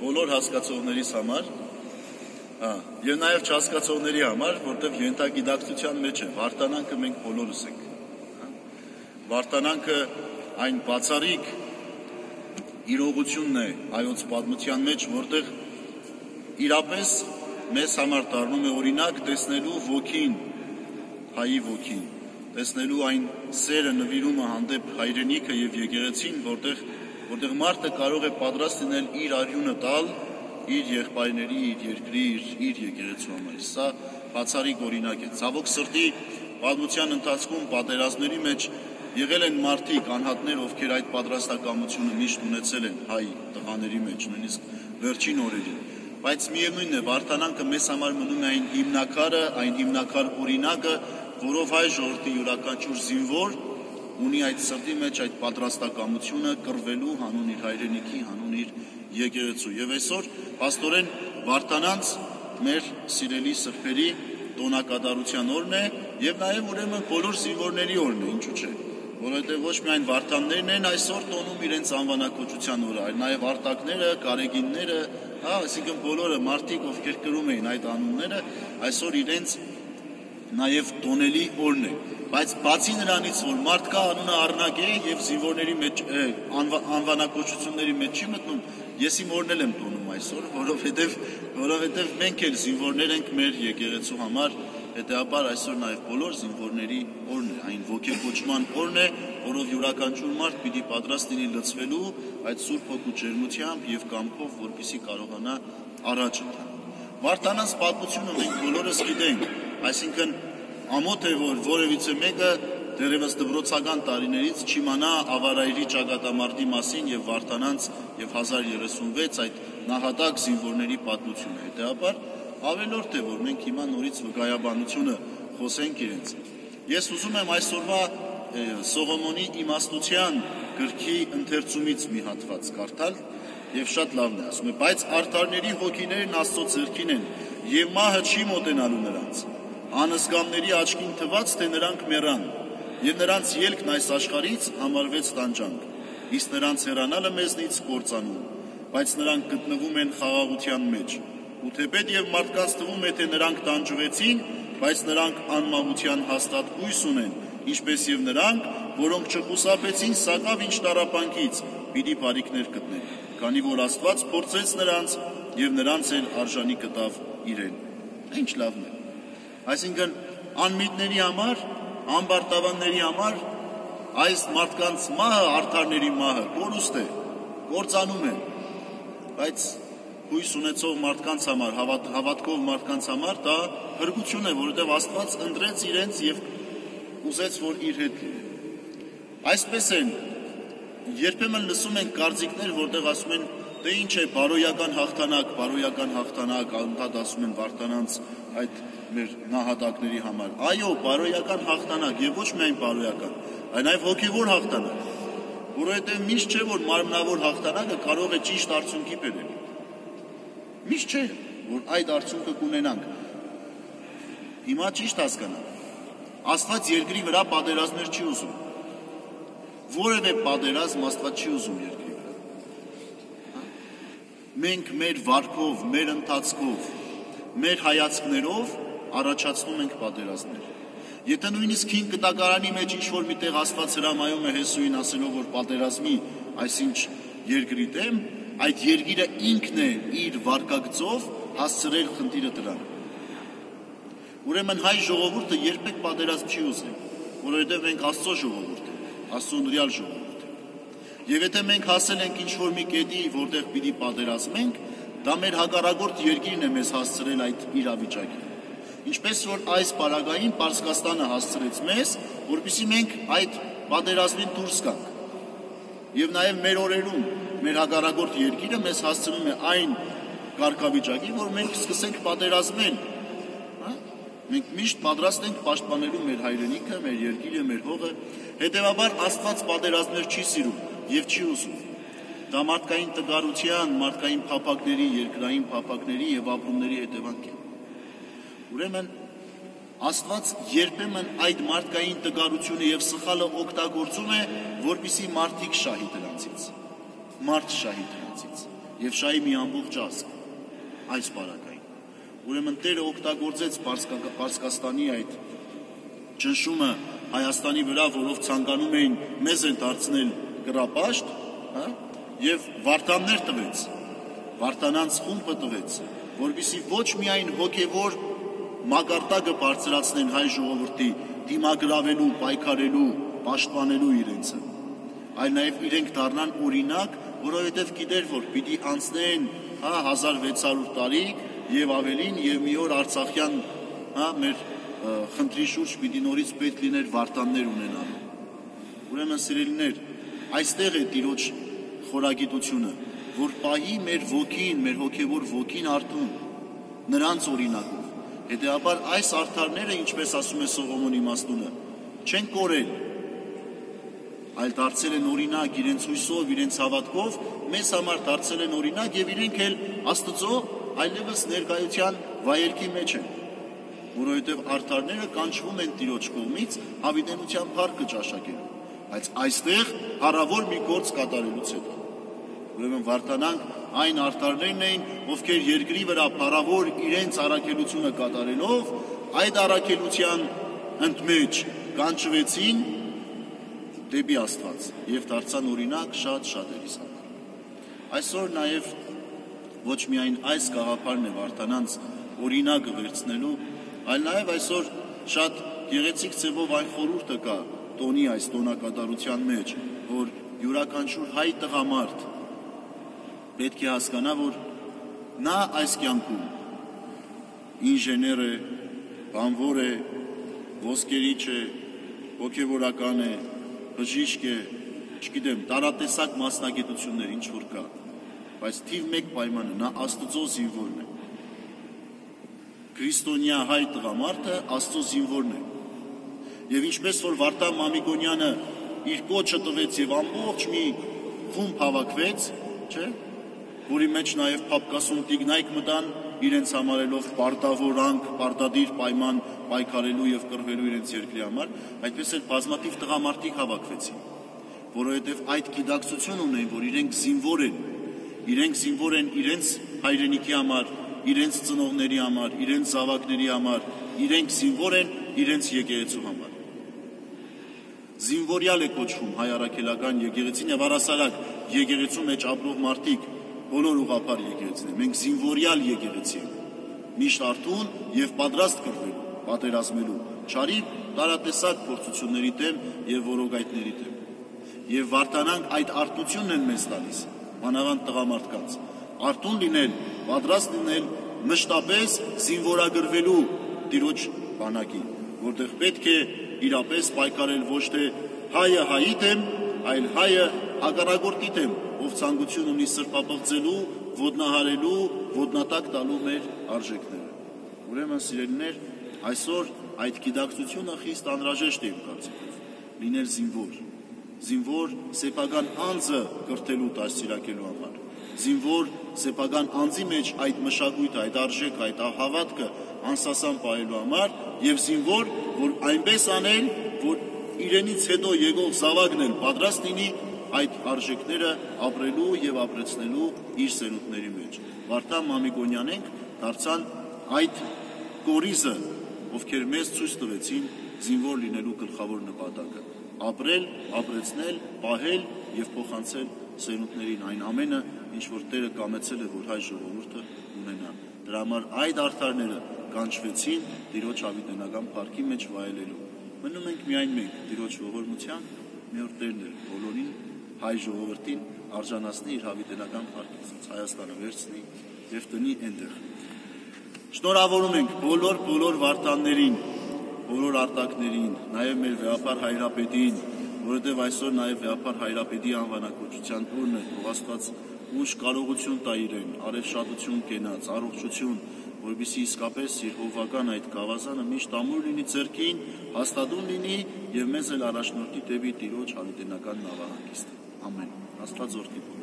բոլոր հասկացողներիս համար, եւ նաեւ չհասկացողների համար, որտեղ ենթագիտակցության մեջ է, վարտանանքը մենք բոլորս ենք։ Վարտանանքը այն բացառիկ իրողությունն է հայոց պատմության մեջ, որտեղ իրապես մեզ համար դառնում է օրինակ տեսնելու ոգին, հայի ոգին, տեսնելու այն սերը, նվիրումը հանդեպ հայրենիքը եւ եկեղեցին, որտեղ մարդը կարող է պատրաստ լինել իր արյունը տալ իր եղբայրների, իր երկրի, իր եկեղեցու համար։ Սա բացառիկ օրինակ է։ Ցավոք սրտի պատմության ընթացքում պատերազմների մեջ եղել են մարդիկ, անհատներ, ովքեր այդ պատրաստակամությունը միշտ ունեցել են հայ տղաների մեջ, նույնիսկ վերջին օրերին։ Բայց միևնույնն է, վարտանանքը մեզ համար մնում է այն հիմնակար օրինակը, որով հայ ժողովրդի յուրաքանչյուր զինվոր ունի այդ սրտի մեջ այդ պատրաստակամությունը կռվելու հանուն իր հայրենիքի, հանուն իր եկեղեցու։ Եվ այսօր փաստորեն վարտանանց մեր սիրելի սրբերի տոնակատարության օրն է եւ նաեւ ուրեմն բոլոր զինվորների օրն է, ինչու՞ չէ։ Որովհետեւ ոչ միայն վարտաններն են այսօր տոնում իրենց անվանակոչության օրը, այլ նաեւ արտակները, կարեգինները, այսինքն բոլորը մարդիկ, ովքեր կրում էին այդ անունները, այսօր իրենց նաև տոնելի օրն է, բայց բացի նրանից, որ մարդկա անունը առնակ է եւ զինվորների մեջ անվանակոչությունների մեջ չի մտնում, ես իմ օրն եմ տոնում այսօր, որովհետեւ մենք էլ զինվորներ ենք մեր եկեղեցու համար, հետեւաբար այսօր նաև բոլոր զինվորների օրն է, այն ոգեկոչման օրն է, որով յուրաքանչյուր մարդ պիտի պատրաստ լինի լցվելու այդ Սուրբ Հոգու ջերմությամբ եւ կամքով, որպեսզի կարողանա առաջ ընթանալ։ Վարտանանց պատմությունը մենք բոլորս գիտենք, այսինքն ամոթ է, որ որևիցե մեկը դեռևս դպրոցական տարիներից չիմանա Ավարայրի ճակատամարտի մասին եւ Վարտանանց եւ 1036 այդ նահատակ զինվորների պատմությունը։ Հետեւաբար ավելորդ է, որ մենք հիմա նորից վկայաբանությունը խոսենք իրենց։ Ես ուզում եմ այսօրվա Սողոմոնի իմաստության գրքի ընթերցումից մի հատված կարդալ եւ շատ լավն է, ասում է, բայց արդարների հոգիներն Աստծո ձեռքին են եւ մահը չի մոտենալու նրանց։ Անզգամների աչքին թված, թե նրանք մեռան, եւ նրանց ելքն այս աշխարհից համարվեց տանջանք, իսկ նրանց հեռանալը մեզնից կործանում, բայց նրանք գտնվում են խաղաղության մեջ։ Ու թեպետ եւ մարդկանց թվում է, թե նրանք տանջվեցին, բայց նրանք անմահության հաստատ հույս ունեն, ինչպես եւ նրանք, որոնք չխուսափեցին սակավ ինչ տառապանքից, պիտի բարիքներ գտնեն, քանի որ Աստված փորձեց նրանց եւ նրանց էլ արժանի կտավ իրեն։ Ինչ լավն է։ Այսինքն անմիտների համար, անբարտավանների համար այս մարդկանց մահը, արդարների մահը կորուստ է, կործանում է, բայց հույս ունեցող մարդկանց համար, հավատքով մարդկանց համար դա հրգություն է, որովհետև Աստված ընտրեց իրենց եւ ուզեց, որ իր հետ լինի։ Այսպես են, երբեմն լսում ենք կարծիքներ, որտեղ ասում են, դե ինչ է, բարոյական հաղթանակ, անդադ ասում են Վարտանանց այդ մեր նահատակների համար։ Այո, բարոյական հաղթանակ եւ ոչ միայն բարոյական, այլ նաեւ հոգեվոր հաղթանակ, որովհետեւ միշտ չէ, որ մարմնավոր հաղթանակը կարող է ճիշտ արդյունքի բերել։ Միշտ չէ, որ այդ արդյունքը կունենանք։ Հիմա ճիշտ հասկանանք։ Աստված երկրի վրա պատերազմներ չի ուզում։ Որևէ պատերազմ Աստված չի ուզում երկրի վրա։ Մենք մեր վարքով, մեր ընթացքով, մեր հայացքներով առաջացնում ենք պատերազմներ։ Եթե նույնիսկ հին կտակարանի մեջ ինչ-որ միտեղ Աստված հրամայում է Հեսուին ասելով, որ պատերազմի այսինչ երկրի դեմ, այդ երկիրը ինքն է իր վարկագծով հասցրել խնդիրը դրան։ Ուրեմն հայ ժողովուրդը երբեք պատերազմ չի ուզել, որովհետև մենք Աստծո ժողովուրդ ենք, Աստծո նրյալ ժողովուրդ ենք։ Եվ եթե մենք հասել ենք ինչ-որ մի կետի, որտեղ պիտի պատերազմենք, դա մեր հակառակորդ երկիրն է մեզ հասցրել այդ իրավիճակին։ Ինչպես որ այս պարագային Պարսկաստանը հասցրեց մեզ, որպեսզի մենք այդ պատերազմին դուրս գանք։ Եվ նաև մեր օրերում մեր հակառակորդ երկիրը մեզ հասցնում է այն կարգավիճակին, որ մենք սկսենք պատերազմել։ Մենք միշտ պատրաստ ենք պաշտպանելու մեր հայրենիքը, մեր երկիրը, մեր հողը։ Հետևաբար Աստված պատերազմներ չի սիրում եւ չի ուզում։ Դա մարդկային տգարության, մարդկային փափակների, երկրային փափակների եւ ապրումների հետևանք է։ Ուրեմն Աստված երբեմն այդ մարդկային տգարությունը եւ սխալը օգտագործում է, որպեսզի մարդիկ շահի դրանցից։ Մարդ շահի դրանցից։ եւ շահի մի ամբողջ ազգ այս պարագային։ Ուրեմն Տերը օգտագործեց Պարսկաստանի այդ ճնշումը Հայաստանի վրա, որով ցանկանում էին մեզ են դարձնել կռապաշտ, եւ վարդաններ տվեց, վարդանանց խումբը տվեց, որպեսզի ոչ միայն հոգևոր մակարդակը բարձրացնեն հայ ժողովրդի դիմագրավելու, պայքարելու, պաշտպանելու իրենցը, այլ նաև իրենք դառնան օրինակ, որովհետև գիտեր, որ պիտի անցնեն 1600 տարի եւ ավելին եւ մի օր Արցախյան մեր խնդրի շուրջ պիտի նորից պետք լիներ վարդաններ ունենալու։ Ուրեմն սիրելիներ, այստեղ է Տիրոջ խորագիտությունը, որ պահի մեր ոգին, մեր հոգևոր ոգին արթուն, նրանց օրինակով։ Հետևաբար այս արդարները, ինչպես ասում է Սողոմոն իմաստունը, չեն կորել, այլ դարձել են օրինակ իրենց հույսով, իրենց հավատքով, մեզ համար դարձել են օրինակ եւ իրենք էլ Աստծո այլևս ներկայության վայելքի մեջ են, որովհետեւ արդարները կանչվում են Տիրոջ կողմից հավիտենության փառքը ճաշակելու, բայց այստեղ հարավոր մի գործ կատարելուց հետո։ Ուրեմն վարդանանք այն արդարներն էին, ովքեր երկրի վրա փառավոր իրենց առաքելությունը կատարելով, այդ առաքելության ընդմեջ կանչվեցին դեպի Աստված եւ դարձան օրինակ շատ շատերիս համար։ Այսօր նաեւ ոչ միայն այս գաղափարն է վարդանանց օրինակը վերցնելու, այլ նաեւ այսօր շատ գեղեցիկ ձևով այն խորհուրդը կա տոնի այս տոնակատարության մեջ, որ յուրաքանչյուր հայ տղամարդ պետք է հասկանա, որ նա այս կյանքում ինժեներ է, բանվոր է, ոսկերիչ է, հոգևորական է, բժիշկ է, չգիտեմ, տարատեսակ մասնագիտություններ ինչ որ կա, բայց թիվ մեկ պայմանը նա Աստծո զինվորն է։ Քրիստոնյա հայ տղամարդը Աստծո զինվորն է։ Եվ ինչպես որ Վարդան Մամիկոնյանը իր կոչը տվեց եւ ամբողջ մի խումբ հավաքվեց, չէ՞, որի մեջ նաև Փափկասում տիկնայք մտան, իրենց համարելով պարտավորանք, պարտադիր պայման պայքարելու եւ կռվելու իրենց երկրի համար, այդպես էլ բազմաթիվ տղամարդիկ հավաքվեցին, որովհետեւ այդ գիտակցություն ունեն, որ իրենք զինվոր են իրենց հայրենիքի համար, իրենց ծնողների համար, իրենց զավակների համար, իրենք զինվոր են իրենց եկեղեցու համար։ Զինվորյալ է կոչվում հայ առաքելական եկեղեցին եւ առասարակ եկեղեցու մեջ ապրող մարդիկ բոլոր ուղղափառ եկեղեցին են։ Մենք զինվորյալ եկեղեցի ենք, միշտ արթուն եւ պատրաստ կռվելու, պատերազմելու, չարի տարատեսակ փորձությունների դեմ եւ որոգայթների դեմ։ Եվ վարդանանք այդ արթությունն են մեզ տալիս, մանավանդ տղամարդկանց։ Արթուն լինել, պատրաստ լինել մշտապես զինվորագրվելու Տիրոջ բանակին, որտեղ պետք է իրապես պայքարել ոչ թե հայը հայի դեմ, այլ հայը հակառակորդի դեմ, ով ցանկություն ունի սրբապղծելու, ոտնահարելու, ոտնատակ տալու մեր արժեքները։ Ուրեմն սիրելիներ, այսօր այդ գիտակցությունը խիստ անհրաժեշտ է իմ կարծիքով, լինել զինվոր սեփական անձը կրթելու դաստիարակելու համար, զինվոր սեփական անձի մեջ այդ մշակույթը, այդ արժեքը, այդ հավատքը անսասան պահելու համար եւ զինվոր, որ այնպես անել, որ իրենից հետո եկող զավակն էլ պատրաստ լինի այդ արժեքները ապրելու եւ ապրեցնելու իր սերունդների մեջ։ Վարդան Մամիկոնյանենք դարձան այդ կորիզը, ովքեր մեզ ցույց տվեցին զինվոր լինելու գլխավոր նպատակը՝ ապրել, ապրեցնել, պահել եւ փոխանցել սերունդներին այն ամենը, ինչ որ Տերը կամեցել է, որ հայ ժողովուրդը ունենա։ Դրա համար այդ արդարները կանչվեցին Տիրոջ հավիտենական փառքի մեջ վայելելու։ Մնում ենք միայն մենք Տիրոջ ողորմության, մի օր Տերն էլ բոլորին հայ ժողովրդին արժանացնի իր հավիտենական փառքից, Հայաստանը վերցնի եւ տնի այնտեղ։ Շնորհավորում ենք բոլոր վարդաններին, բոլոր արտակներին, նաեւ մեր վեհապար հայրապետին, որովհետեւ այսօր նաեւ վեհապար հայրապետի անվանակոչության օրն է, ով Աստված ուժ կարողություն տա իրեն, արևշատություն կենաց, առողջություն, որպեսզի իսկապես իր հովվական այդ գավազանը միշտ ամուր լինի ձեռքին, հաստատուն լինի եւ մեզ էլ առաջնորդի դեպի Տիրոջ հավիտենական նավահանգիստը։ Ամեն։ Աստված օրհնի։